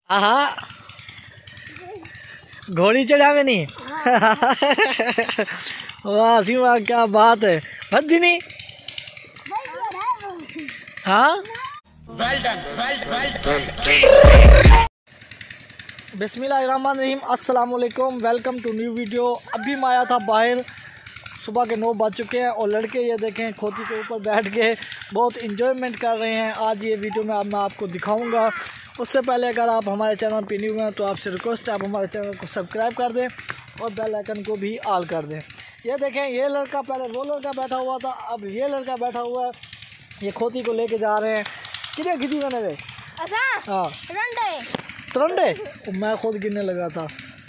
हाँ घोड़ी चढ़ा में नहीं। वाह सी वाह क्या बात है भद्दी नहीं। हाँ बिस्मिल्लाहिर्रहमानिर्रहीम अस्सलाम वालेकुम वेलकम टू न्यू वीडियो। अभी मैं आया था बाहर, सुबह के 9 बज चुके हैं और लड़के ये देखें खोती के ऊपर बैठ के बहुत इंजॉयमेंट कर रहे हैं। आज ये वीडियो में मैं आपको दिखाऊंगा। उससे पहले अगर आप हमारे चैनल पर न्यू हैं तो आपसे रिक्वेस्ट है आप हमारे चैनल को सब्सक्राइब कर दें और बेल आइकन को भी ऑल कर दें। ये देखें ये लड़का, पहले वो लड़का बैठा हुआ था, अब ये लड़का बैठा हुआ है। ये खोती को लेके जा रहे हैं। कितने खिंची मैंने वे? हाँ तरंडे मैं खुद गिनने लगा था।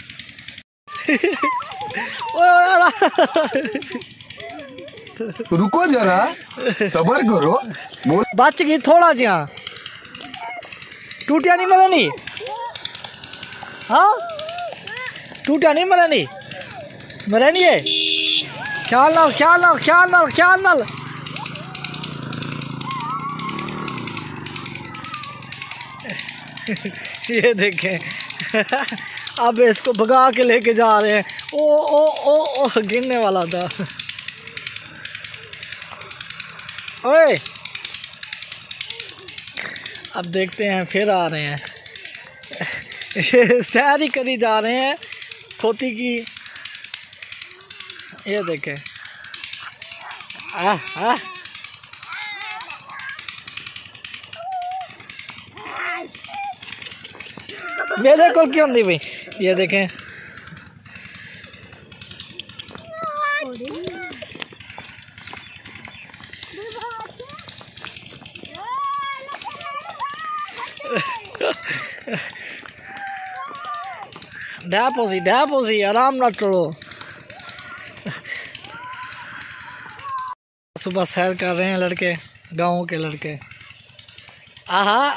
रुको जरा सबर करो। बच गई थोड़ा जी। हाँ टूटिया नहीं मिला नहीं। हाँ टूटिया नहीं मिला नहीं मिला नहीं है। ख्याल नाल ख्याल नाल ख्याल नाल ख्याल नाल। ये देखें अब इसको भगा के लेके जा रहे हैं। ओ गिरने वाला था। ओए अब देखते हैं फिर आ रहे हैं। सैर ही करी जा रहे हैं खोती की। ये देखें मेरे को क्यों नहीं भाई। ये देखें डैपोसी आराम ना टोलो। सुबह सैर कर रहे हैं लड़के, गाँव के लड़के। आहा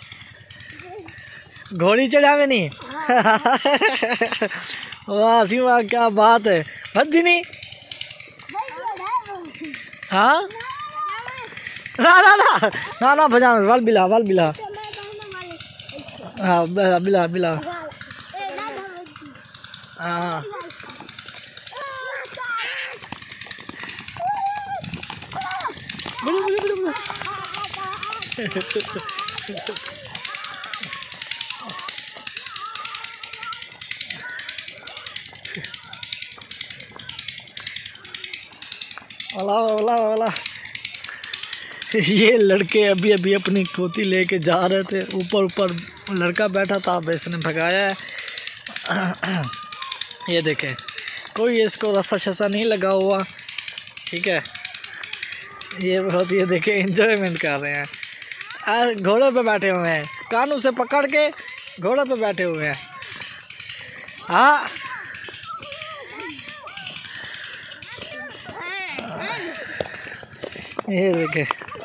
घोड़ी चढ़ा में नहीं। वाह सी वाह क्या बात है भद्दी नहीं। हाँ ना ना ना ना ना भजा में वाल बिला वाल बिला। हाँ बिला बिला। हाँ वाला वाला वाला। ये लड़के अभी अभी अपनी खोती लेके जा रहे थे। ऊपर लड़का बैठा था, अब इसने भगाया है। ये देखें कोई इसको रस्सा शस्सा नहीं लगा हुआ, ठीक है। ये बहुत ये देखें एंजॉयमेंट कर रहे हैं। घोड़े पे बैठे हुए हैं, कानों से पकड़ के घोड़े पे बैठे हुए हैं। हाँ ये देखे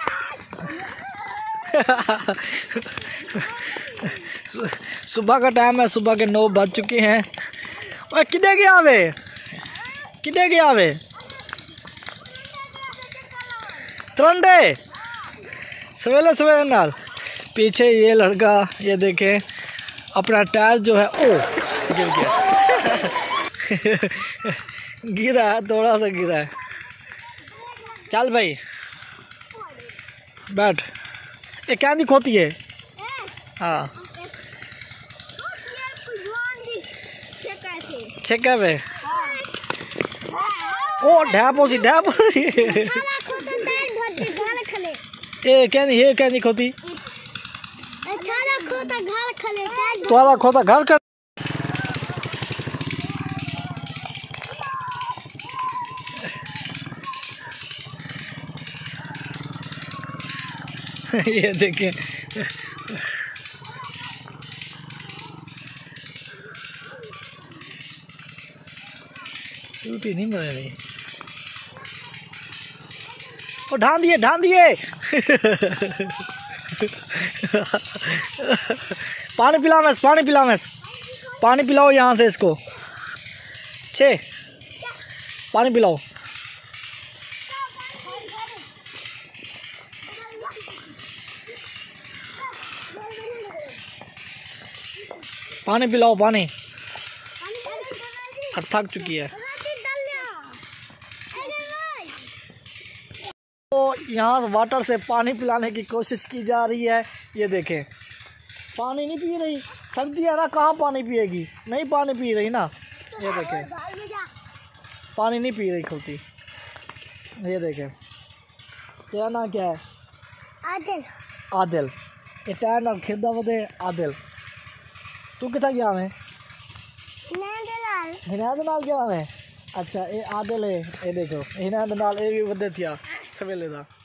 सुबह का टाइम है, सुबह के 9 बज चुके हैं। और किधे गया वे, किधे गया वे तरंडे सवेरे सवेरे नाल। पीछे ये लड़का ये देखे अपना टायर जो है ओ गिर गया। गिरा है, थोड़ा सा गिरा है। चल भाई बैठ। ये क्या नहीं खोती है। हाँ चेक है भाई। ओ ढापोसी ये क्या नहीं खोती। तुम्हारा खोता घर कर। ये देखें टूटी नहीं मरे नहीं। ओ ढान दिए पानी पिलाओ यहाँ से इसको। पानी पिलाओ। पानी पिलाओ पानी, अब थक चुकी है। तो यहाँ वाटर से पानी पिलाने की कोशिश की जा रही है। ये देखें पानी नहीं पी रही, सर्दी है ना, कहाँ पानी पिएगी, नहीं पानी पी रही ना। ये देखें पानी नहीं पी रही खोती। ये देखें तेरा नाम क्या है? आदिल। आदिल, ये टायर ना खिरदा वदे आदिल। तू कितना गया है? हिनाद नाल गया है। अच्छा ये आदिल है, ये देखो हिनाद नाल ये भी वदे थिया सवेले दा।